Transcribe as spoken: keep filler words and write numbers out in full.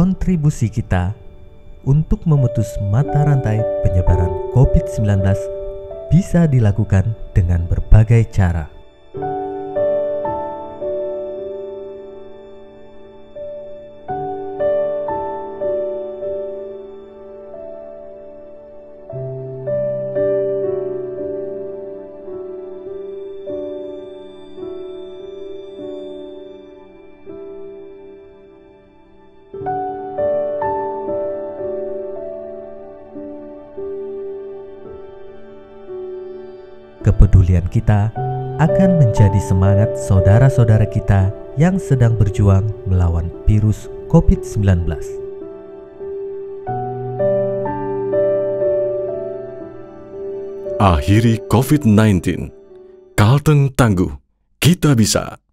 kontribusi kita untuk memutus mata rantai penyebaran covid sembilan belas bisa dilakukan dengan berbagai cara. Kepedulian kita akan menjadi semangat saudara-saudara kita yang sedang berjuang melawan virus covid sembilan belas. Akhiri covid sembilan belas. Kalteng tangguh, kita bisa.